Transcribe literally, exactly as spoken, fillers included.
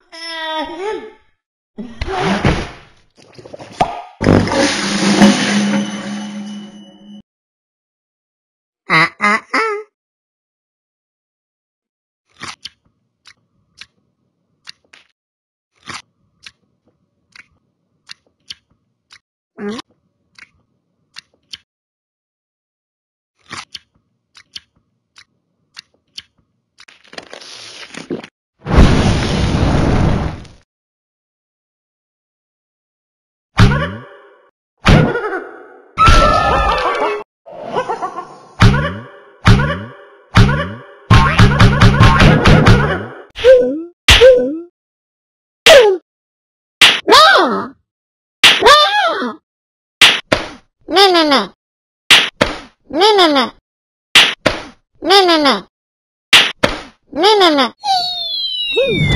Ah, ah, ah. Mm. No! No! No, no, no. No, no, no. No, no, no. No, no, no.